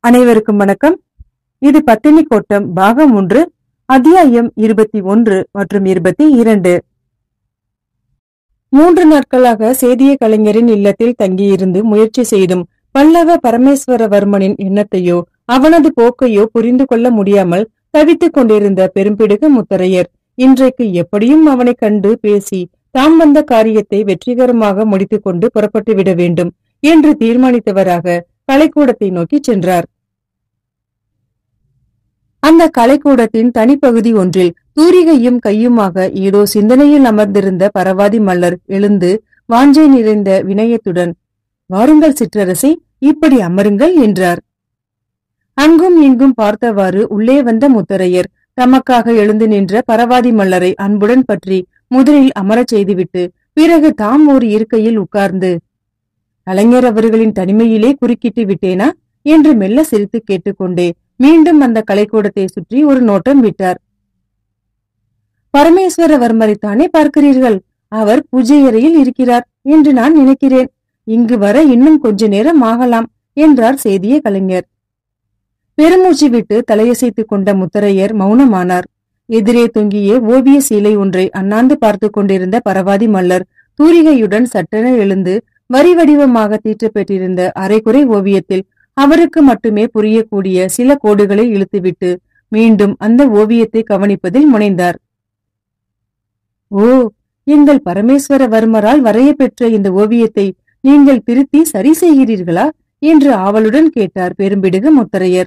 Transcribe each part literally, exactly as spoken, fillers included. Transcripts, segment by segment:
அனைவருக்கும் வணக்கம். இது பத்தினிக்கோட்டம் பாகம் ஒன்று, அத்தியாயம் இருபத்தி ஒன்று மற்றும் இருபத்தி இரண்டு. மூன்று நாட்களாக சேதிய கலைஞரின் இல்லத்தில் தங்கியிருந்து முயற்சி செய்தும் பல்லவ பரமேஸ்வரவர்மனின் எண்ணத்தையோ அவனது போக்கையோ புரிந்து கொள்ள முடியாமல் தவித்துக் கொண்டிருந்த பெரும்பிடுகு முத்தரையர் இன்றைக்கு எப்படியும் அவனை கண்டு பேசி தாம் வந்த காரியத்தை வெற்றிகரமாக முடித்துக் கொண்டு புறப்பட்டு விட வேண்டும் என்று தீர்மானித்தவராக கலைக்கூடத்தை நோக்கி சென்றார். அந்த கலைக்கூடத்தின் தனிப்பகுதி ஒன்றில் தூரிகையும் கையுமாக ஏதோ சிந்தனையில் அமர்ந்திருந்த பரவாதி மல்லர் எழுந்து வாஞ்சை நிறைந்த வினயத்துடன், "வாருங்கள் சிற்றரசே, இப்படி அமருங்கள்" என்றார். அங்கும் இங்கும் பார்த்தவாறு உள்ளே வந்த முத்தரையர் தமக்காக எழுந்து நின்ற பரவாதி மல்லரை அன்புடன் பற்றி முதலில் அமரச் செய்துவிட்டு பிறகு தாம் ஒரு இருக்கையில் உட்கார்ந்து, "கலைஞர் அவர்களின் தனிமையிலே குறுக்கிட்டு விட்டேனா?" என்று மெல்ல சிரித்து கேட்டுக்கொண்டே மீண்டும் அந்த கலைக்கூடத்தை சுற்றி ஒரு நோட்டம் விட்டார். "பரமேஸ்வரவர்மரைத்தானே பார்க்கிறீர்கள்? அவர் பூஜை அறையில் இருக்கிறார் என்று நான் நினைக்கிறேன். இங்கு வர இன்னும் கொஞ்ச நேரம் ஆகலாம்" என்றார் சேதிய கலைஞர். பெருமூச்சு விட்டு தலையசைத்துக் கொண்ட முத்தரையர் மௌனமானார். எதிரே தொங்கிய ஓவிய சீலை ஒன்றை அண்ணாந்து பார்த்து கொண்டிருந்த பரவாதி மல்லர் தூரிகையுடன் சட்டென எழுந்து வரி வடிவமாக தீற்றப்பெற்றிருந்த அரைக்குறை ஓவியத்தில் அவருக்கு மட்டுமே புரியக்கூடிய சில கோடுகளை இழுத்துவிட்டு மீண்டும் அந்த ஓவியத்தை கவனிப்பதில் முனைந்தார். "ஓ, எங்கள் பரமேஸ்வரவர்மரால் வரைய பெற்ற இந்த ஓவியத்தை நீங்கள் திருத்தி சரி செய்கிறீர்களா?" என்று ஆவலுடன் கேட்டார் பெரும்பிடுகு முத்தரையர்.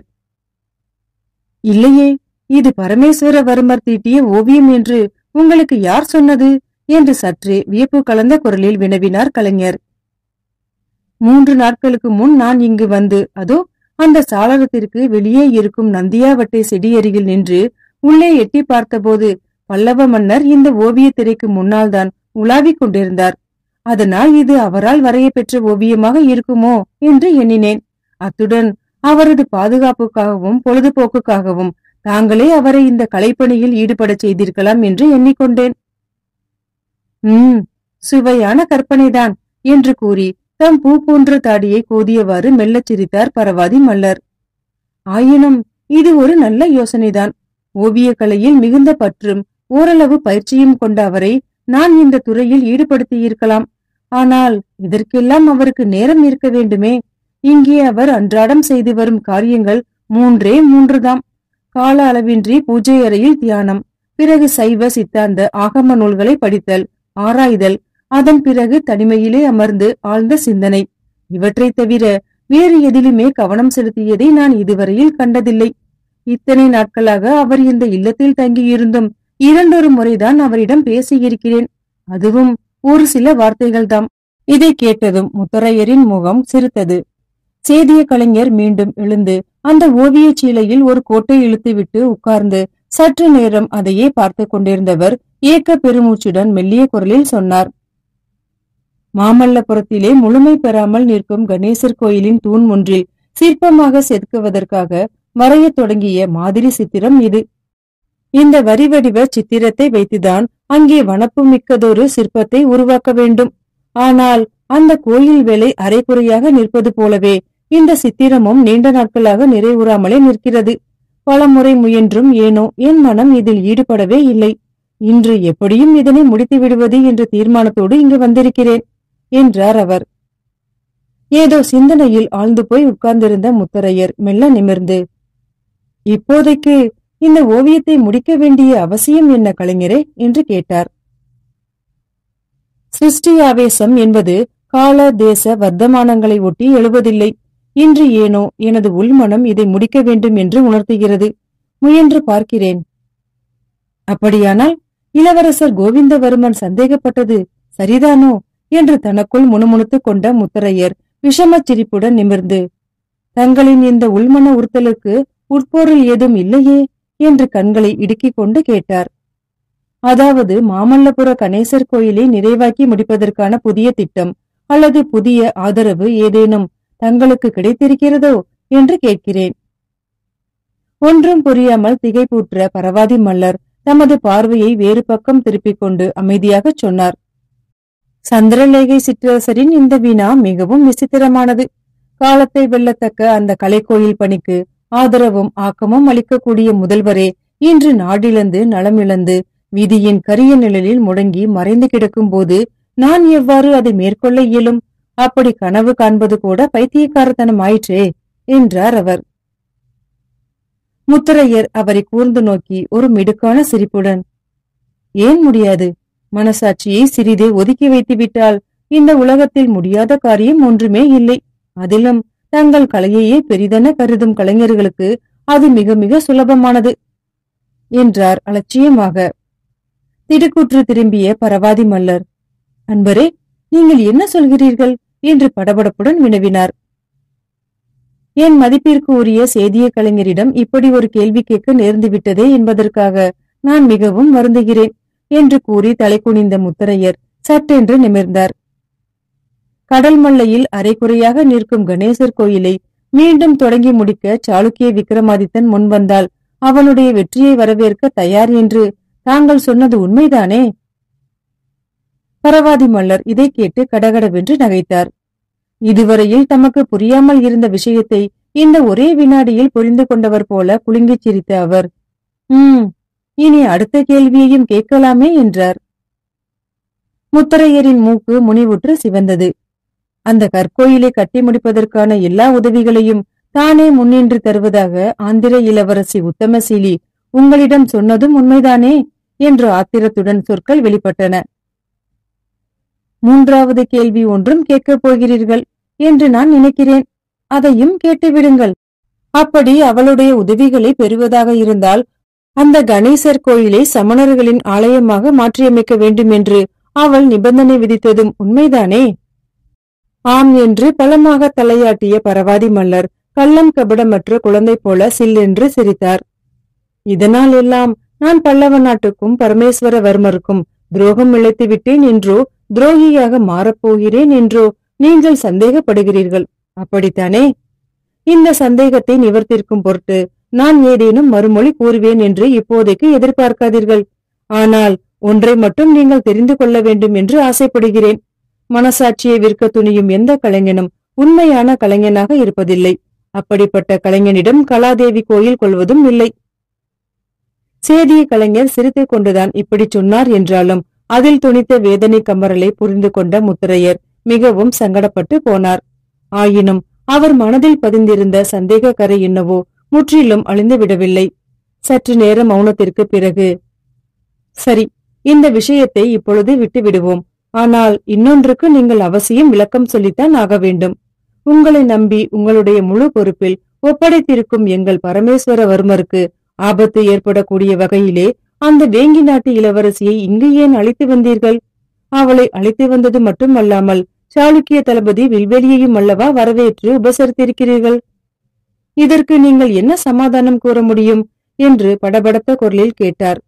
"இல்லையே, இது பரமேஸ்வரவர்மர் தீட்டிய ஓவியம் என்று உங்களுக்கு யார் சொன்னது?" என்று சற்றே வியப்பு கலந்த குரலில் வினவினார் கலைஞர். "மூன்று நாட்களுக்கு முன் நான் இங்கு வந்து அதோ அந்த சாளரத்திற்கு வெளியே இருக்கும் நந்தியாவட்டை செடியருகில் நின்று உள்ளே எட்டி பார்த்தபோது பல்லவ மன்னர் இந்த ஓவிய திரைக்கு முன்னால் தான் உலாவிக் கொண்டிருந்தார். அதனால் இது அவரால் வரைய பெற்ற ஓவியமாக இருக்குமோ என்று எண்ணினேன். அத்துடன் அவரது பாதுகாப்புக்காகவும் பொழுதுபோக்குக்காகவும் தாங்களே அவரை இந்த கலைப்பணியில் ஈடுபடச் செய்திருக்கலாம் என்று எண்ணிக்கொண்டேன்." "உம் சுவையான கற்பனைதான்" என்று கூறி தம் பூ போன்ற தாடியை கோதியவாறு மெல்லச் சிரித்தார் பரவாதி மல்லர். "ஆயினும் இது ஒரு நல்ல யோசனைதான். ஓவிய கலையில் மிகுந்த பற்றும் ஓரளவு பயிற்சியும் கொண்ட அவரை நான் இந்த துறையில் ஈடுபடுத்தியிருக்கலாம். ஆனால் இதற்கெல்லாம் அவருக்கு நேரம் இருக்க வேண்டுமே. இங்கே அவர் அன்றாடம் செய்து வரும் காரியங்கள் மூன்றே மூன்றுதாம். கால அளவின்றி பூஜை அறையில் தியானம், பிறகு சைவ சித்தாந்த ஆகம நூல்களை படித்தல், ஆராய்தல், அதன் பிறகு தனிமையிலே அமர்ந்து ஆழ்ந்த சிந்தனை. இவற்றை தவிர வேறு எதிலுமே கவனம் செலுத்தியதை நான் இதுவரையில் கண்டதில்லை. இத்தனை நாட்களாக அவர் இந்த இல்லத்தில் தங்கியிருந்தும் இரண்டொரு முறைதான் அவரிடம் பேசியிருக்கிறேன். அதுவும் ஒரு சில வார்த்தைகள்தாம்." இதை கேட்டதும் முத்தரையரின் முகம் சிரித்தது. சேதிய கலைஞர் மீண்டும் எழுந்து அந்த ஓவிய சீலையில் ஒரு கோட்டை இழுத்துவிட்டு உட்கார்ந்து சற்று நேரம் அதையே பார்த்து கொண்டிருந்தவர் ஏக்க பெருமூச்சுடன் மெல்லிய குரலில் சொன்னார், "மாமல்லபுரத்திலே முழுமை பெறாமல் நிற்கும் கணேசர் கோயிலின் தூண் ஒன்றில் சிற்பமாக செதுக்குவதற்காக வரையத் தொடங்கிய மாதிரி சித்திரம் இது. இந்த வரிவடிவ சித்திரத்தை வைத்துதான் அங்கே வனப்பு மிக்கதொரு சிற்பத்தை உருவாக்க வேண்டும். ஆனால் அந்த கோயில் வேலை அரைக்குறையாக நிற்பது போலவே இந்த சித்திரமும் நீண்ட நாட்களாக நிறைவுறாமலே நிற்கிறது. பலமுறை முயன்றும் ஏனோ என் மனம் இதில் ஈடுபடவே இல்லை. இன்று எப்படியும் இதனை முடித்து விடுவது என்ற தீர்மானத்தோடு இங்கு வந்திருக்கிறேன்" என்றார் அவர். ஏதோ சிந்தனையில் ஆழ்ந்து போய் உட்கார்ந்திருந்த முத்தரையர் மெல்ல நிமிர்ந்து, "இப்போதைக்கு இந்த ஓவியத்தை முடிக்க வேண்டிய அவசியம் என்ன கலைஞரே?" என்று கேட்டார். "சிருஷ்டியாவேசம் என்பது கால தேச வர்த்தமானங்களை ஒட்டி எழுவதில்லை. இன்று ஏனோ எனது உள்மனம் இதை முடிக்க வேண்டும் என்று உணர்த்துகிறது. முயன்று பார்க்கிறேன்." "அப்படியானால் இளவரசர் கோவிந்தவர்மன் சந்தேகப்பட்டது சரிதானோ?" என்று தனக்குள் முணுமுணுத்துக் கொண்ட முத்தரையர் விஷமச் சிரிப்புடன் நிமிர்ந்து, "தங்களின் இந்த உள்மன உறுத்தலுக்கு உட்பொருள் ஏதும் இல்லையே?" என்று கண்களை இடுக்கிக் கொண்டு கேட்டார். "அதாவது மாமல்லபுர கணேசர் கோயிலை நிறைவாக்கி முடிப்பதற்கான புதிய திட்டம் அல்லது புதிய ஆதரவு ஏதேனும் தங்களுக்கு கிடைத்திருக்கிறதோ என்று கேட்கிறேன்." ஒன்றும் புரியாமல் திகைப்புற்ற பரவாதி மல்லர் தமது பார்வையை வேறு பக்கம் திருப்பிக் கொண்டு அமைதியாகச் சொன்னார், "சந்திரலேகை சிற்றரசரின் இந்த வினா மிகவும் விசித்திரமானது. காலத்தை வெல்லத்தக்க அந்த கலைக்கோயில் பணிக்கு ஆதரவும் ஆக்கமும் அளிக்கக்கூடிய முதல்வரே இன்று நாடிழந்து நலமிழந்து விதியின் கரிய நிழலில் முடங்கி மறைந்து கிடக்கும் போது நான் எவ்வாறு அதை மேற்கொள்ள இயலும்? அப்படி கனவு காண்பது கூட பைத்தியக்காரத்தனம் ஆயிற்றே என்றார் அவர். முத்தரையர் அவரை கூர்ந்து நோக்கி ஒரு மிடுக்கான சிரிப்புடன், ஏன் முடியாது? மனசாட்சியை சிறிதே ஒதுக்கி வைத்து விட்டால் இந்த உலகத்தில் முடியாத காரியம் ஒன்றுமே இல்லை. அதிலும் தங்கள் கலையையே பெரிதென கருதும் கலைஞர்களுக்கு அது மிக மிக சுலபமானது என்றார் அலட்சியமாக. திடுக்குற்று திரும்பிய பரவாதி மல்லர், அன்பரே, நீங்கள் என்ன சொல்கிறீர்கள் என்று படபடப்புடன் வினவினார். என் மதிப்பிற்கு உரிய சேதிய கலைஞரிடம் இப்படி ஒரு கேள்வி கேட்க நேர்ந்துவிட்டதே என்பதற்காக நான் மிகவும் வருந்துகிறேன் என்று கூறி தலை குனிந்த முத்தரையர் சட்டென்று நிமிர்ந்தார். கடல் மல்லையில் அரைக்குறையாக நிற்கும் கணேசர் கோயிலை மீண்டும் தொடங்கி முடிக்க சாளுக்கிய விக்ரமாதித்தன் முன்வந்தால் அவனுடைய வெற்றியை வரவேற்க தயார் என்று தாங்கள் சொன்னது உண்மைதானே? பரவாதி மல்லர் இதை கேட்டு கடகடவென்று நகைத்தார். இதுவரையில் தமக்கு புரியாமல் இருந்த விஷயத்தை இந்த ஒரே வினாடியில் புரிந்து கொண்டவர் போல குலுங்கிச் சிரித்த அவர், உம் இனி அடுத்த கேள்வியையும் கேட்கலாமே என்றார். முத்தரையரின் மூக்கு முனிவுற்று சிவந்தது. அந்த கற்கோயிலை கட்டி முடிப்பதற்கான எல்லா உதவிகளையும் தானே முன்னின்று தருவதாக ஆந்திர இளவரசி உத்தமசீலி உங்களிடம் சொன்னதும் உண்மைதானே என்று ஆத்திரத்துடன் சொற்கள் வெளிப்பட்டன. மூன்றாவது கேள்வி ஒன்றும் கேட்கப் போகிறீர்கள் என்று நான் நினைக்கிறேன். அதையும் கேட்டுவிடுங்கள். அப்படி அவளுடைய உதவிகளை பெறுவதாக இருந்தால் அந்த கணேசர் கோயிலை சமணர்களின் ஆலயமாக மாற்றியமைக்க வேண்டும் என்று அவள் நிபந்தனை விதித்ததும் உண்மைதானே? ஆம் என்று பலமாக தலையாட்டிய பரவாதி மல்லர் கள்ளம் கபடமற்ற குழந்தை போல சில்லென்று சிரித்தார். இதனால் எல்லாம் நான் பல்லவ நாட்டுக்கும் பரமேஸ்வரவர்மருக்கும் துரோகம் இழைத்து விட்டேன் என்றோ துரோகியாக மாறப்போகிறேன் என்றோ நீங்கள் சந்தேகப்படுகிறீர்கள், அப்படித்தானே? இந்த சந்தேகத்தை நிவர்த்திக்கும் பொருட்டு நான் ஏதேனும் மறுமொழி கூறுவேன் என்று இப்போதைக்கு எதிர்பார்க்காதீர்கள். ஆனால் ஒன்றை மட்டும் நீங்கள் தெரிந்து கொள்ள வேண்டும் என்று ஆசைப்படுகிறேன். மனசாட்சியை விற்க துணியும் எந்த கலைஞனும் உண்மையான கலைஞனாக இருப்பதில்லை. அப்படிப்பட்ட கலைஞனிடம் கலாதேவி கோயில் கொள்வதும் இல்லை. சேதிய கலைஞர் சிரித்துக் கொண்டுதான் இப்படி சொன்னார் என்றாலும் அதில் துணித்த வேதனை கமரலை புரிந்து கொண்ட முத்தரையர் மிகவும் சங்கடப்பட்டு போனார். ஆயினும் அவர் மனதில் பதிந்திருந்த சந்தேக கரை என்னவோ முற்றிலும் அழிந்து விடவில்லை. சற்று நேர மௌனத்திற்கு பிறகு, சரி, இந்த விஷயத்தை இப்பொழுது விட்டு விடுவோம். ஆனால் இன்னொன்றுக்கு நீங்கள் அவசியம் விளக்கம் சொல்லித்தான் ஆக வேண்டும். உங்களை நம்பி உங்களுடைய முழு பொறுப்பில் ஒப்படைத்திருக்கும் எங்கள் பரமேஸ்வரவர்மருக்கு ஆபத்து ஏற்படக்கூடிய வகையிலே அந்த வேங்கி நாட்டு இளவரசியை இங்கு ஏன் அழைத்து வந்தீர்கள்? அவளை அழைத்து வந்தது மட்டுமல்லாமல் சாளுக்கிய தளபதி வில்வெளியையும் அல்லவா வரவேற்று உபசரித்திருக்கிறீர்கள். இதற்கு நீங்கள் என்ன சமாதானம் கூற முடியும் என்று படபடத்த குரலில் கேட்டார்.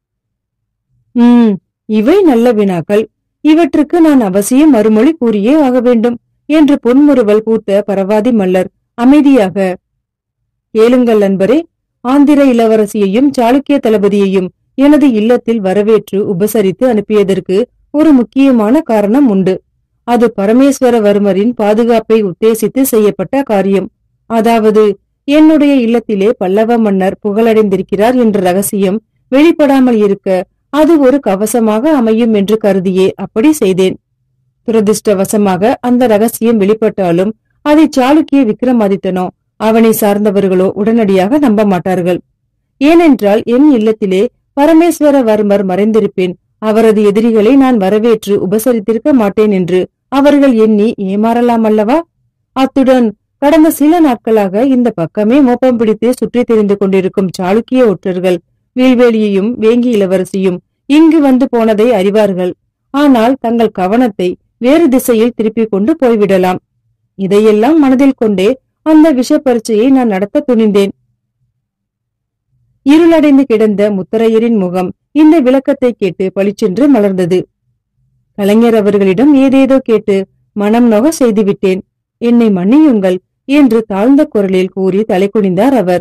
உம் இவை நல்ல வினாக்கள். இவற்றுக்கு நான் அவசியம் மறுமொழி கூறியே ஆக வேண்டும் என்று பொன்முறுவல் பூத்த பரவாதி மல்லர் அமைதியாக, கேளுங்கள் நண்பரே, ஆந்திர இளவரசியையும் சாளுக்கிய தளபதியையும் எனது இல்லத்தில் வரவேற்று உபசரித்து அனுப்பியதற்கு ஒரு முக்கியமான காரணம் உண்டு. அது பரமேஸ்வரவர்மரின் பாதுகாப்பை உத்தேசித்து செய்யப்பட்ட காரியம். அதாவது என்னுடைய இல்லத்திலே பல்லவ மன்னர் புகழடைந்திருக்கிறார் என்ற ரகசியம் வெளிப்படாமல் இருக்க அது ஒரு கவசமாக அமையும் என்று கருதியே அப்படி செய்தேன். துரதிருஷ்டவசமாக அந்த ரகசியம் வெளிப்பட்டாலும் அதை சாளுக்கிய விக்ரமாதித்தனோ அவனை சார்ந்தவர்களோ உடனடியாக நம்ப மாட்டார்கள். ஏனென்றால் என் இல்லத்திலே பரமேஸ்வரவர்மர் மறைந்திருப்பேன், அவரது எதிரிகளை நான் வரவேற்று உபசரித்திருக்க மாட்டேன் என்று அவர்கள் எண்ணி ஏமாறலாம் அல்லவா? அத்துடன் கடந்த சில நாட்களாக இந்த பக்கமே மோப்பம் பிடித்து சுற்றி தெரிந்து கொண்டிருக்கும் சாளுக்கிய ஒற்றர்கள் வில்வேலியையும் வேங்கி இளவரசியும் இங்கு வந்து போனதை அறிவார்கள். ஆனால் தங்கள் கவனத்தை வேறு திசையில் திருப்பிக் கொண்டு போய்விடலாம். இதையெல்லாம் மனதில் கொண்டே அந்த விஷ பரீட்சையை நான் நடத்த துணிந்தேன். இருளடைந்து கிடந்த முத்தரையரின் முகம் இந்த விளக்கத்தை கேட்டு பளிச்சென்று மலர்ந்தது. கலைஞர் அவர்களிடம் ஏதேதோ கேட்டு மனம் நோக செய்துவிட்டேன், என்னை மன்னியுங்கள் என்று தாழ்ந்த குரலில் கூறி தலை குனிந்தார் அவர்.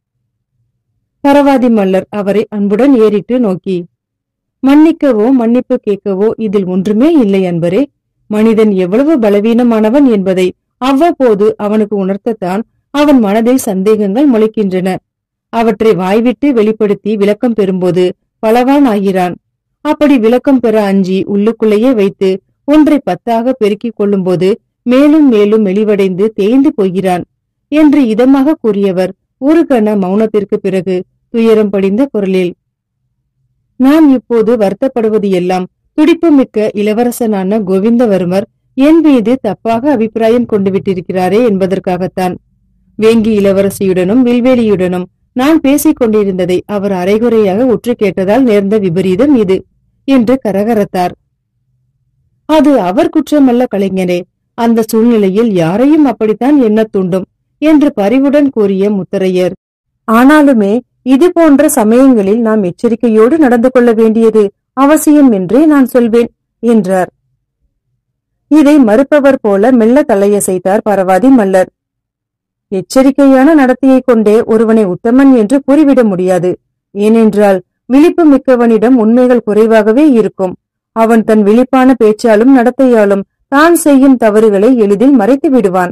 பரவாதி மல்லர் அவரை அன்புடன் ஏறிட்டு நோக்கி, மன்னிக்கவோ மன்னிப்பு கேட்கவோ இதில் ஒன்றுமே இல்லை அன்பரே. மனிதன் எவ்வளவு பலவீனமானவன் என்பதை அவ்வப்போது அவனுக்கு உணர்த்தத்தான் அவன் மனதில் சந்தேகங்கள் முளைக்கின்றன. அவற்றை வாய்விட்டு வெளிப்படுத்தி விளக்கம் பெறும்போது பலவான் ஆகிறான். அப்படி விளக்கம் பெற அஞ்சி உள்ளுக்குள்ளேயே வைத்து ஒன்றை பத்தாக பெருக்கிக் கொள்ளும் போது மேலும் மேலும் மெலிவடைந்து தேய்ந்து போகிறான் என்று இதமாக கூறியவர் ஒரு கண மௌனத்திற்கு பிறகு துயரம் படிந்த குரலில், நான் இப்போது வருத்தப்படுவது எல்லாம் துடிப்புமிக்க இளவரசனான கோவிந்தவர்மர் என் மீது தப்பாக அபிப்பிராயம் கொண்டு விட்டிருக்கிறாரே என்பதற்காகத்தான். வேங்கி இளவரசியுடனும் வில்வேலியுடனும் நான் பேசிக் கொண்டிருந்ததை அவர் அரைகுறையாக உற்று கேட்டதால் நேர்ந்த விபரீதம் இது என்று கரகரத்தார். அது அவர் குற்றமல்ல கலைஞரே, அந்த சூழ்நிலையில் யாரையும் அப்படித்தான் எண்ண தூண்டும் என்று பரிவுடன் கூறிய முத்தரையர், ஆனாலுமே இது போன்ற சமயங்களில் நாம் எச்சரிக்கையோடு நடந்து கொள்ள வேண்டியது அவசியம் என்றே நான் சொல்வேன் என்றார். இதை மறுப்பவர் போல மெல்ல தலையசைத்தார் பரவாதி மல்லர். எச்சரிக்கையான நடத்தையை கொண்டே ஒருவனை உத்தமன் என்று கூறிவிட முடியாது. ஏனென்றால் விழிப்பு மிக்கவனிடம் உண்மைகள் குறைவாகவே இருக்கும். அவன் தன் விழிப்பான பேச்சாலும் நடத்தையாலும் தான் செய்யும் தவறுகளை எளிதில் மறைத்து விடுவான்.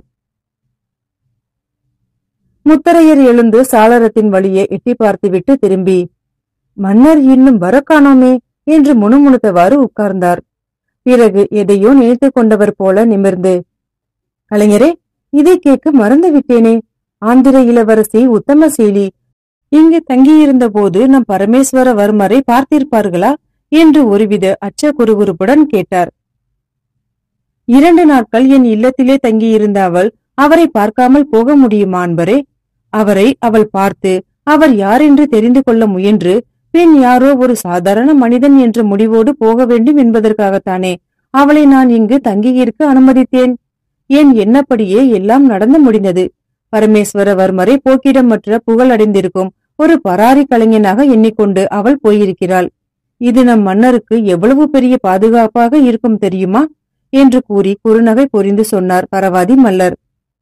முத்தரையர் எழுந்து சாளரத்தின் வழியே எட்டி பார்த்துவிட்டு திரும்பி, மன்னர் இன்னும் வர காணோமே என்று முணுமுணுத்தவாறு உட்கார்ந்தார். பிறகு எதையோ நினைத்து கொண்டவர் போல நிமிர்ந்து, கலைஞரே, இதை கேட்க மறந்து விட்டேனே. ஆந்திர இளவரசி உத்தமசீலி இங்கு தங்கியிருந்த போது நம் பரமேஸ்வரவர்மரை பார்த்திருப்பார்களா என்று ஒருவித அச்ச குறுகுறுப்புடன் கேட்டார். இரண்டு நாட்கள் என் இல்லத்திலே தங்கியிருந்த அவள் அவரை பார்க்காமல் போக முடியுமா அன்பரே? அவரை அவள் பார்த்து அவர் யார் என்று தெரிந்து கொள்ள முயன்று பின் யாரோ ஒரு சாதாரண மனிதன் என்ற முடிவோடு போக வேண்டும் என்பதற்காகத்தானே அவளை நான் இங்கு தங்கியிருக்க அனுமதித்தேன். என் எண்ணப்படியே எல்லாம் நடந்து முடிந்தது. பரமேஸ்வரவர்மரை போக்கிடமற்ற புகழ் அடைந்திருக்கும் ஒரு பராரி கலைஞனாக எண்ணிக்கொண்டு அவள் போயிருக்கிறாள். இது நம் மன்னருக்கு எவ்வளவு பெரிய பாதுகாப்பாக இருக்கும் தெரியுமா என்று கூறி குறுநகை பொறிந்து சொன்னார் பரவாதி மல்லர்.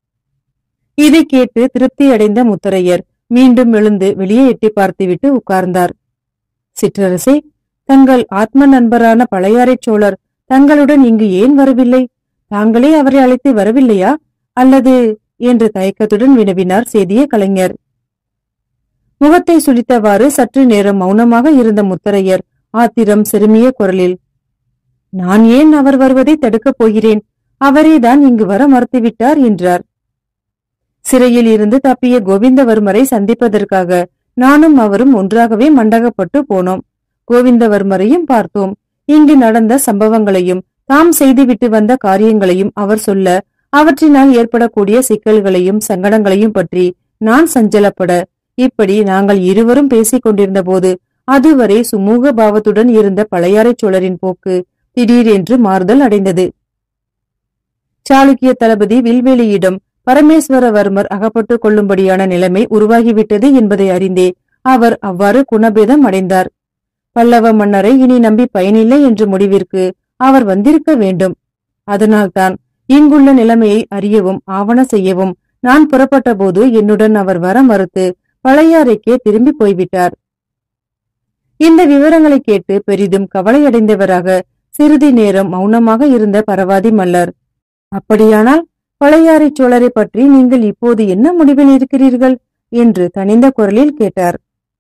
இதை கேட்டு திருப்தி அடைந்த முத்தரையர் மீண்டும் எழுந்து வெளியே எட்டி பார்த்துவிட்டு உட்கார்ந்தார். சிற்றரசே, தங்கள் ஆத்ம நண்பரான பழையாறை சோழர் தங்களுடன் இங்கு ஏன் வரவில்லை? தாங்களே அவரை அழைத்து வரவில்லையா அல்லது என்று தயக்கத்துடன் வினவினார் சேதிய கலைஞர். முகத்தை சுளித்தவாறு சற்று நேரம் மௌனமாக இருந்த முத்தரையர் ஆத்திரம் சிறுமிய குரலில், நான் ஏன் அவர் வருவதை தடுக்கப் போகிறேன்? அவரேதான் இங்கு வர மறுத்துவிட்டார் என்றார். சிறையில் இருந்து தப்பிய கோவிந்தவர்மரை சந்திப்பதற்காக நானும் அவரும் ஒன்றாகவே மண்டகப்பட்டு போனோம். கோவிந்தவர்மரையும் பார்த்தோம். இங்கு நடந்த சம்பவங்களையும் தாம் செய்துவிட்டு வந்த காரியங்களையும் அவர் சொல்ல, அவற்றினால் ஏற்படக்கூடிய சிக்கல்களையும் சங்கடங்களையும் பற்றி நான் சஞ்சலப்பட, இப்படி நாங்கள் இருவரும் பேசிக் கொண்டிருந்த போது அதுவரை சுமூக பாவத்துடன் இருந்த பழையாறை சோழரின் போக்கு திடீரென்று மாறுதல் அடைந்தது. சாளுக்கிய தளபதி வில்வேலியிடம் பரமேஸ்வரவர்மர் அகப்பட்டுக் கொள்ளும்படியான நிலைமை உருவாகிவிட்டது என்பதை அறிந்தே அவர் அவ்வாறு குணபேதம் அடைந்தார். பல்லவ மன்னரை இனி நம்பி பயனில்லை என்ற முடிவிற்கு அவர் வந்திருக்க வேண்டும். அதனால்தான் இங்குள்ள நிலைமையை அறியவும் ஆவண செய்யவும் நான் புறப்பட்ட போது என்னுடன் அவர் வர மறுத்து பழையாறைக்கே திரும்பி போய்விட்டார். இந்த விவரங்களை கேட்டு பெரிதும் கவலையடைந்தவராக சிறிது நேரம் மௌனமாக இருந்த பரவாதி மல்லர், அப்படியானால் பழையாறை சோழரை பற்றி நீங்கள் இப்போது என்ன முடிவில் இருக்கிறீர்கள் என்று தனிந்த குரலில் கேட்டார்.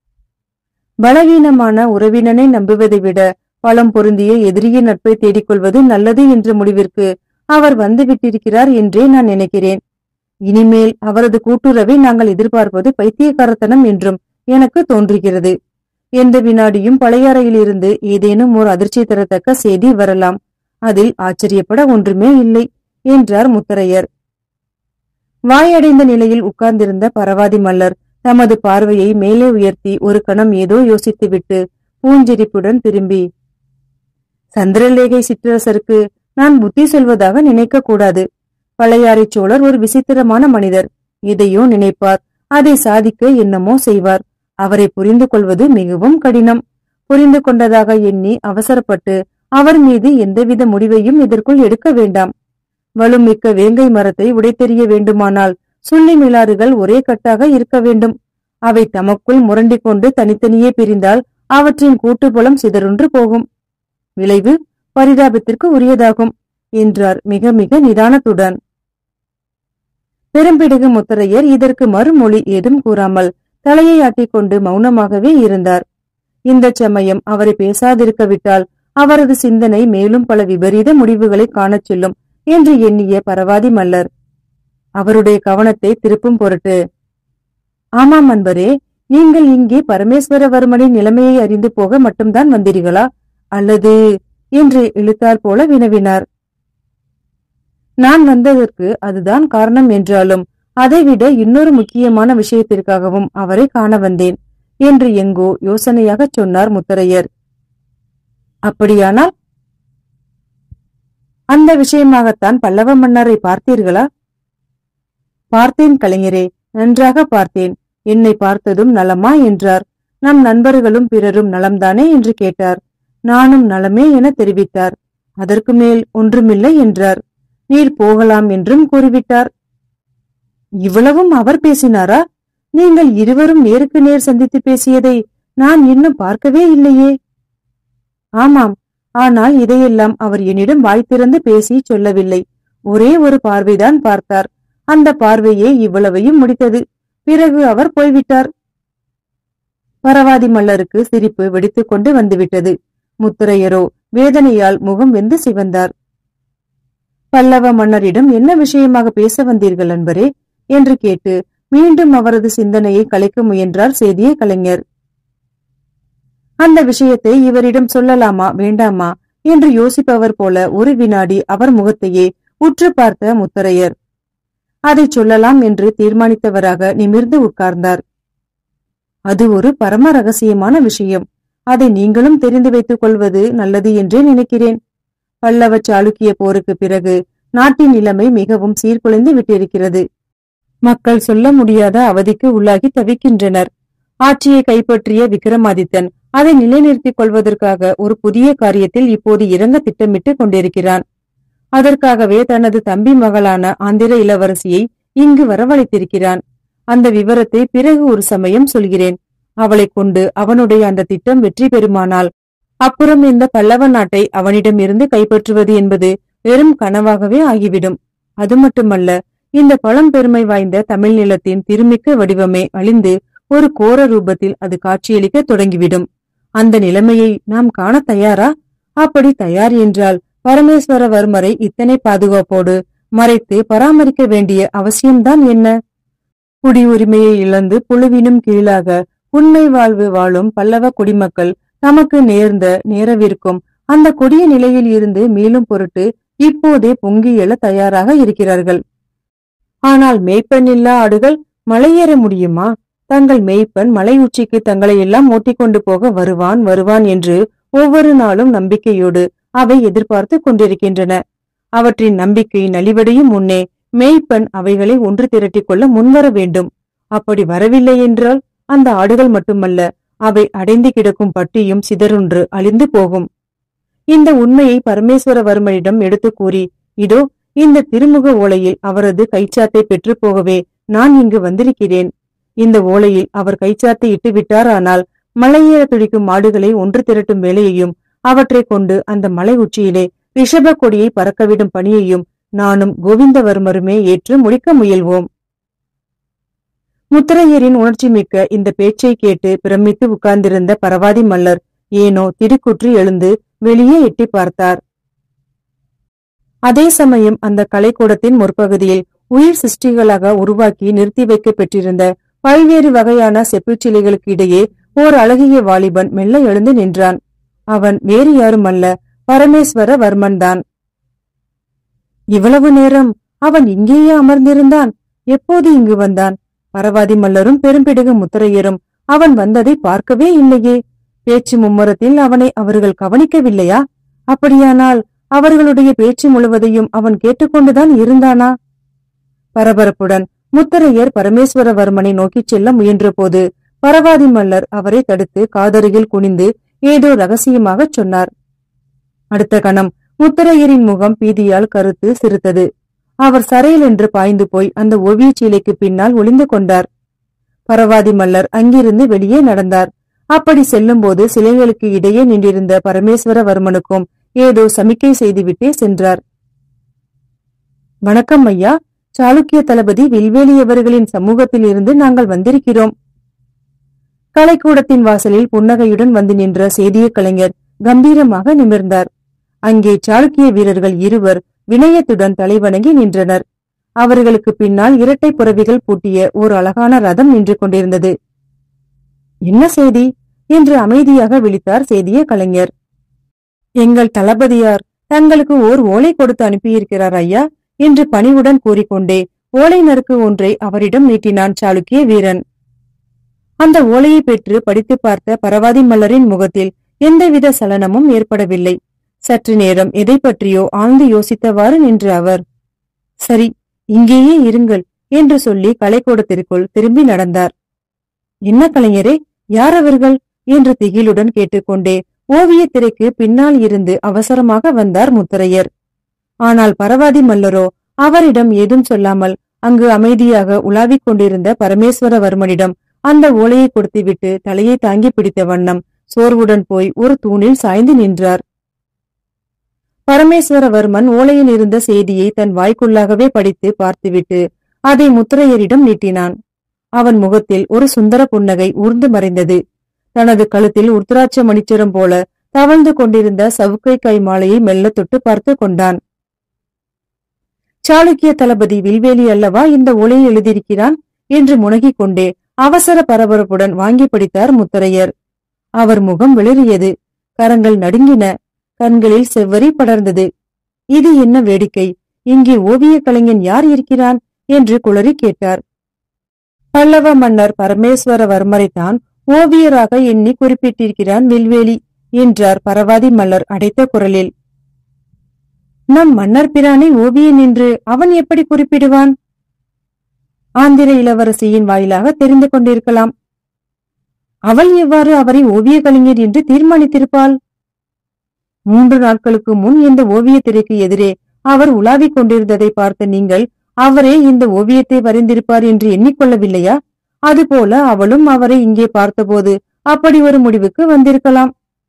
பலவீனமான உறவினனை நம்புவதை விட பலம் பொருந்திய எதிரியின் நட்பை தேடிக்கொள்வது நல்லது என்ற முடிவிற்கு அவர் வந்துவிட்டிருக்கிறார் என்றே நான் நினைக்கிறேன். இனிமேல் அவரது கூட்டுறவை நாங்கள் எதிர்பார்ப்பது பைத்தியக்காரத்தனம் என்றும் எனக்கு தோன்றுகிறது. எந்த வினாடியும் பழையாறையிலிருந்து ஏதேனும் ஒரு அதிர்ச்சி தரத்தக்க செய்தி வரலாம். அதில் ஆச்சரியப்பட ஒன்றுமே இல்லை என்றார் முத்தரையர். வாயடைந்த நிலையில் உட்கார்ந்திருந்த பரவாதி மல்லர் தமது பார்வையை மேலே உயர்த்தி ஒரு கணம் ஏதோ யோசித்துவிட்டு பூஞ்சிரிப்புடன் திரும்பி, சந்திரலேகை சிற்றரசருக்கு நான் புத்தி சொல்வதாக நினைக்க கூடாது. பழையாறை சோழர் ஒரு விசித்திரமான மனிதர். எதையோ நினைப்பார், அதை சாதிக்க என்னமோ செய்வார். அவரை புரிந்து கொள்வது மிகவும் கடினம். புரிந்து கொண்டதாக எண்ணி அவசரப்பட்டு அவர் மீது எந்தவித முடிவையும் இதற்குள் எடுக்க வேண்டாம். வலுமிக்க வேங்கை மரத்தை உடைத்தெறிய வேண்டுமானால் சுள்ளி மிலாறுகள் ஒரே கட்டாக இருக்க வேண்டும். அவை தமக்குள் முரண்டிக் கொண்டு தனித்தனியே பிரிந்தால் அவற்றின் கூட்டுப்புலம் சிதறுன்று போகும். விளைவு பரிதாபத்திற்கு உரியதாகும் என்றார் மிக மிக நிதானத்துடன். பெரும்பிடுகு முத்தரையர் இதற்கு மறுமொழி ஏதும் கூறாமல் தலையை ஆட்டிக்கொண்டு மௌனமாகவே இருந்தார். இந்த சமயம் அவரை பேசாதிருக்க விட்டால் அவரது சிந்தனை மேலும் பல விபரீத முடிவுகளை காணச் செல்லும் என்று எண்ணிய பரவாதி மல்லர் அவருடைய கவனத்தை திருப்பும் பொருட்டு, ஆமாம் அன்பரே, நீங்கள் இங்கே பரமேஸ்வரவர்மனின் நிலைமையை அறிந்து போக மட்டும்தான் வந்தீர்களா அல்லது என்று இழுத்தார் போல வினவினார். நான் வந்ததற்கு அதுதான் காரணம் என்றாலும் அதைவிட இன்னொரு முக்கியமான விஷயத்திற்காகவும் அவரை காண வந்தேன் என்று எங்கோ யோசனையாகச் சொன்னார் முத்தரையர். அப்படியானால் அந்த விஷயமாகத்தான் பல்லவ மன்னரை பார்த்தீர்களா? பார்த்தேன் கலைஞரே, நன்றாக பார்த்தேன். என்னை பார்த்ததும் நலமா என்றார். நம் நண்பர்களும் பிறரும் நலம்தானே என்று கேட்டார். நானும் நலமே என தெரிவித்தார். அதற்கு மேல் ஒன்றுமில்லை என்றார். நீர் போகலாம் என்றும் கூறிவிட்டார். இவ்வளவும் அவர் பேசினாரா? நீங்கள் இருவரும் நேருக்கு நேர் சந்தித்து பேசியதை நான் இன்னும் பார்க்கவே இல்லையே. ஆமாம், ஆனால் இதையெல்லாம் அவர் என்னிடம் வாய் திறந்து பேசி சொல்லவில்லை. ஒரே ஒரு பார்வைதான் பார்த்தார். அந்த பார்வையே இவ்வளவையும் முடித்தது. பிறகு அவர் போய்விட்டார். பரவாதி மல்லருக்கு சிரிப்பு வெடித்துக் கொண்டு வந்துவிட்டது. முத்தரையரோ வேதனையால் முகம் வெந்து சிவந்தார். பல்லவ மன்னரிடம் என்ன விஷயமாக பேச வந்தீர்கள் அன்பரே என்று கேட்டு மீண்டும் அவரது சிந்தனையை கலைக்க முயன்றார் சேதிய கலைஞர். அந்த விஷயத்தை இவரிடம் சொல்லலாமா வேண்டாமா என்று யோசிப்பவர் போல ஒரு வினாடி அவர் முகத்தையே உற்று பார்த்த முத்தரையர் அதை சொல்லலாம் என்று தீர்மானித்தவராக நிமிர்ந்து உட்கார்ந்தார். அது ஒரு பரம ரகசியமான விஷயம். அதை நீங்களும் தெரிந்து வைத்துக் கொள்வது நல்லது என்றே நினைக்கிறேன். பல்லவ சாளுக்கிய போருக்கு பிறகு நாட்டின் நிலைமை மிகவும் சீர்குலைந்து விட்டிருக்கிறது. மக்கள் சொல்ல முடியாத அவதிக்கு உள்ளாகி தவிக்கின்றனர். ஆட்சியை கைப்பற்றிய விக்ரமாதித்தன் அதை நிலைநிறுத்திக் கொள்வதற்காக ஒரு புதிய காரியத்தில் இப்போது இறங்க திட்டமிட்டு கொண்டிருக்கிறான். அதற்காகவே தனது தம்பி மகளான ஆந்திர இளவரசியை இங்கு வரவழைத்திருக்கிறான். அந்த விவரத்தை பிறகு ஒரு சமயம் சொல்கிறேன். அவளை கொண்டு அவனுடைய அந்த திட்டம் வெற்றி பெறுமானால் அப்புறம் இந்த பல்லவ நாட்டை அவனிடம் இருந்து கைப்பற்றுவது என்பது வெறும் கனவாகவே ஆகிவிடும். அது மட்டுமல்ல, இந்த பழம்பெருமை வாய்ந்த தமிழ் நிலத்தின் திருமிக்க வடிவமே அழிந்து ஒரு கோர ரூபத்தில் அது காட்சியளிக்க தொடங்கிவிடும். அந்த நிலைமையை நாம் காண தயாரா? அப்படி தயார் என்றால் பரமேஸ்வரவர்மரை இத்தனை பாதுகாப்போடு மறைத்து பராமரிக்க வேண்டிய அவசியம்தான் என்ன? குடியுரிமையை இழந்து புழுவினும் கீழாக உண்மை வாழ்வு வாழும் பல்லவ குடிமக்கள் தமக்கு நேர்ந்த நேரவிருக்கும் அந்த கொடிய நிலையில் இருந்து மீளும் பொருட்டு இப்போதே பொங்கி எழ தயாராக இருக்கிறார்கள். ஆனால் மேய்ப்பன் இல்லா ஆடுகள் மலையேற முடியுமா? தங்கள் மேய்ப்பன் மலை உச்சிக்கு தங்களை எல்லாம் ஓட்டிக்கொண்டு போக வருவான் வருவான் என்று ஒவ்வொரு நாளும் நம்பிக்கையோடு அவை எதிர்பார்த்து கொண்டிருக்கின்றன. அவற்றின் நம்பிக்கை நலிவடையும் முன்னே மேய்ப்பன் அவைகளை ஒன்று திரட்டிக் கொள்ள முன்வர வேண்டும். அப்படி வரவில்லை என்றால் அந்த ஆடுகள் மட்டுமல்ல, அவை அடைந்து கிடக்கும் பட்டியும் சிதறுன்று அழிந்து போகும். இந்த உண்மையை பரமேஸ்வரவர்மனிடம் எடுத்து கூறி, இதோ இந்த திருமுக ஓலையில் அவரது கைச்சாத்தை பெற்று போகவே நான் இங்கு வந்திருக்கிறேன். இந்த ஓலையில் அவர் கைச்சாத்தை இட்டு விட்டாரானால் மலையேற துடிக்கும் மாடுகளை ஒன்று திரட்டும் வேலையையும் அவற்றை கொண்டு அந்த மலை உச்சியிலே ரிஷப கொடியை பறக்கவிடும் பணியையும் நானும் கோவிந்தவர்மருமே ஏற்று முடிக்க முயல்வோம். முத்தரையரின் உணர்ச்சி மிக்க இந்த பேச்சை கேட்டு பிரமித்து உட்கார்ந்திருந்த பரவாதி மல்லர் ஏனோ திடுக்குற்று எழுந்து வெளியே எட்டி பார்த்தார். அதே சமயம் அந்த கலைக்கூடத்தின் முற்பகுதியில் உயிர் சிருஷ்டிகளாக உருவாக்கி நிறுத்தி வைக்க பெற்றிருந்த பல்வேறு வகையான செப்புச்சிலைகளுக்கு இடையே ஓர் அழகிய வாலிபன் மெல்ல எழுந்து நின்றான். அவன் வேறு யாரும் அல்ல, பரமேஸ்வரவர்மன் தான். இவ்வளவு நேரம் அவன் இங்கேயே அமர்ந்திருந்தான். எப்போது இங்கு வந்தான்? பரவாதி மல்லரும் பெரும்பிடுகு முத்தரையரும் அவன் வந்ததை பார்க்கவே இல்லையே. பேச்சு மும்முரத்தில் அவனை அவர்கள் கவனிக்கவில்லையா? அப்படியானால் அவர்களுடைய பேச்சு முழுவதையும் அவன் கேட்டுக்கொண்டுதான் இருந்தானா? பரபரப்புடன் முத்தரையர் பரமேஸ்வரவர்மனை நோக்கிச் செல்ல முயன்ற போது பரவாதி மல்லர் அவரை தடுத்து காதருகில் குனிந்து ஏதோ ரகசியமாகச் சொன்னார். அடுத்த கணம் முத்தரையரின் முகம் பீதியால் கருத்து சிறுத்தது. அவர் சரையில் என்று பாய்ந்து போய் அந்த ஓவியச் சீலைக்கு பின்னால் ஒளிந்து கொண்டார். பரவாதி மல்லர் அங்கிருந்து வெளியே நடந்தார். அப்படி செல்லும் போது சிலைகளுக்கு இடையே நின்றிருந்த பரமேஸ்வரவர்மனுக்கும் ஏதோ சமிக்கை செய்துவிட்டே சென்றார். வணக்கம் ஐயா, சாளுக்கிய தளபதி வில்வேலி அவர்களின் சமூகத்தில் இருந்து நாங்கள் வந்திருக்கிறோம். கலைக்கூடத்தின் வாசலில் புன்னகையுடன் வந்து நின்ற சேதிய கலைஞர் கம்பீரமாக நிமிர்ந்தார். அங்கே சாளுக்கிய வீரர்கள் இருவர் வினயத்துடன் தலைவணங்கி நின்றனர். அவர்களுக்கு பின்னால் இரட்டை புறவிகள் பூட்டிய ஓர் அழகான ரதம் நின்று கொண்டிருந்தது. என்ன செய்தி என்று அமைதியாக விழித்தார் சேதிய கலைஞர். எங்கள் தளபதியார் தங்களுக்கு ஓர் ஓலை கொடுத்து அனுப்பியிருக்கிறார் ஐயா என்று பணிவுடன் கூறிக்கொண்டே ஓலை நறுக்கு ஒன்றை அவரிடம் நீட்டினான் சாளுக்கிய வீரன். அந்த ஓலையை பெற்று படித்து பார்த்த பரவாதி மல்லரின் முகத்தில் எந்தவித சலனமும் ஏற்படவில்லை. சற்று நேரம் எதை பற்றியோ ஆழ்ந்து யோசித்தவாறு நின்று அவர், சரி, இங்கேயே இருங்கள் என்று சொல்லி கலைக்கூடத்திற்குள் திரும்பி நடந்தார். என்ன கலைஞரே, யார் அவர்கள் என்று திகிலுடன் கேட்டுக்கொண்டே ஓவிய திரைக்கு பின்னால் இருந்து அவசரமாக வந்தார் முத்தரையர். ஆனால் பரவாதி மல்லரோ அவரிடம் ஏதும் சொல்லாமல் அங்கு அமைதியாக உலாவிக் கொண்டிருந்த பரமேஸ்வரவர்மனிடம் அந்த ஓலையை கொடுத்துவிட்டு தலையை தாங்கி பிடித்த வண்ணம் சோர்வுடன் போய் ஒரு தூணில் சாய்ந்து நின்றார். பரமேஸ்வரவர்மன் ஓலையில் இருந்த செய்தியை தன் வாய்க்குள்ளாகவே படித்து பார்த்துவிட்டு அதை முத்திரையரிடம் நீட்டினான். அவன் முகத்தில் ஒரு சுந்தர புன்னகை ஊர்ந்து மறைந்தது. தனது கழுத்தில் உருத்திராட்ச மணிச்சரம் போல தவழ்ந்து கொண்டிருந்த சவுக்கை கை மாலையை மெல்ல தொட்டு பார்த்து கொண்டான். சாளுக்கிய தளபதி வில்வேலி அல்லவா இந்த ஓலையை எழுதியிருக்கிறான் என்று முனகிக் கொண்டே அவசர பரபரப்புடன் வாங்கி படித்தார் முத்தரையர். அவர் முகம் வெளிறியது, கரங்கள் நடுங்கின, கண்களில் செவ்வரி படர்ந்தது. இது என்ன வேடிக்கை, இங்கே ஓவிய கலைஞன் யார் இருக்கிறான் என்று குளறி கேட்டார். பல்லவ மன்னர் பரமேஸ்வரவர்மரைத்தான் ஓவியராக எண்ணி குறிப்பிட்டிருக்கிறான் வில்வேலி என்றார் பரவாதி மல்லர் அடைத்த குரலில். நம் மன்னர் பிரானை ஓவியன் என்று அவன் எப்படி குறிப்பிடுவான்? ஆந்திர இளவரசியின் வாயிலாக தெரிந்து கொண்டிருக்கலாம். அவள் எவ்வாறு அவரை ஓவிய கலைஞர் என்று தீர்மானித்திருப்பாள்? மூன்று நாட்களுக்கு முன் இந்த ஓவிய திரைக்கு எதிரே அவர் உலாவிக் கொண்டிருந்ததை பார்த்த நீங்கள் அவரே இந்த ஓவியத்தை வரைந்திருப்பார் என்று எண்ணிக்கொள்ளவில்லையா? அதுபோல அவளும் அவரை இங்கே பார்த்தபோது அப்படி ஒரு முடிவுக்கு வந்திருக்கலாம்.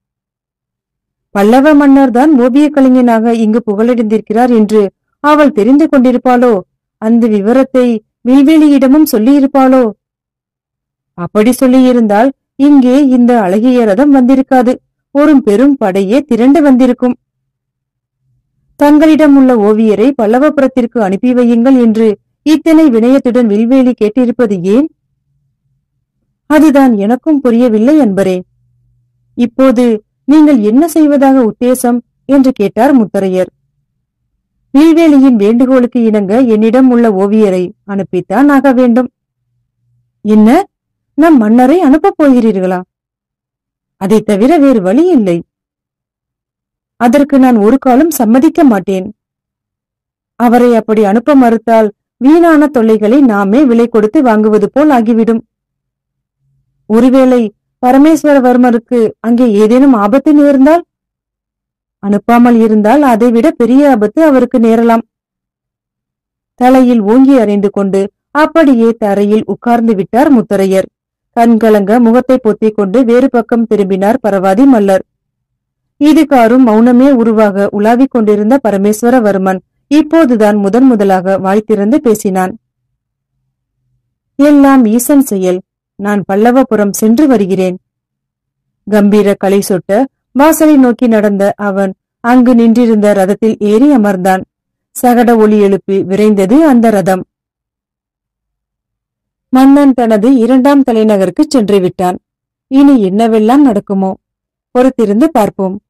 பல்லவ மன்னர் தான் ஓவிய கலைஞனாக இங்கு புகழடைந்திருக்கிறார் என்று அவள் தெரிந்து கொண்டிருப்பாளோ? அந்த விவரத்தை வில்வேலியிடமும் சொல்லியிருப்பாளோ? அப்படி சொல்லியிருந்தால் இங்கே இந்த அழகிய ரதம் வந்திருக்காது, ஒரு பெரும் படையே திரண்டு வந்திருக்கும். தங்களிடம் உள்ள ஓவியரை பல்லவபுரத்திற்கு அனுப்பி வையுங்கள் என்று இத்தனை வினயத்துடன் வில்வேலி கேட்டிருப்பது ஏன்? அதுதான் எனக்கும் புரியவில்லை அன்பரே. இப்போது நீங்கள் என்ன செய்வதாக உத்தேசம் என்று கேட்டார் முத்தரையர். வில்வேலியின் வேண்டுகோளுக்கு இணங்க என்னிடம் உள்ள ஓவியரை அனுப்பித்தான் ஆக வேண்டும். என்ன, நம் மன்னரை அனுப்பப் போகிறீர்களா? அதை தவிர வேறு வழி இல்லை. அதற்கு நான் ஒரு காலம் சம்மதிக்க மாட்டேன். அவரை அப்படி அனுப்ப மறுத்தால் வீணான தொல்லைகளை நாமே விலை கொடுத்து வாங்குவது போல் ஆகிவிடும். ஒருவேளை பரமேஸ்வரவர்மருக்கு அங்கே ஏதேனும் ஆபத்து நேர்ந்தால்? அனுப்பாமல் இருந்தால் அதைவிட பெரிய ஆபத்து அவருக்கு நேரலாம். தலையில் ஓங்கி அறைந்து கொண்டு அப்படியே தரையில் உட்கார்ந்து விட்டார் முத்தரையர். கண்கலங்க முகத்தை பொத்திக் கொண்டு வேறு பக்கம் திரும்பினார் பரவாதி மல்லர். இதுகாரும் மௌனமே உருவாக உலாவிக் கொண்டிருந்த பரமேஸ்வரவர்மன் இப்போதுதான் முதன் முதலாக வாய் திறந்து பேசினான். எல்லாம் ஈசன் செயல். நான் பல்லவபுரம் சென்று வருகிறேன். கம்பீர களை சொட்ட வாசலை நோக்கி நடந்த அவன் அங்கு நின்றிருந்த ரதத்தில் ஏறி அமர்ந்தான். சகட ஒலி எழுப்பி விரைந்தது அந்த ரதம். மன்னன் தனது இரண்டாம் தலைநகருக்கு சென்று விட்டான். இனி என்னவெல்லாம் நடக்குமோ? பொறுத்திருந்து பார்ப்போம்.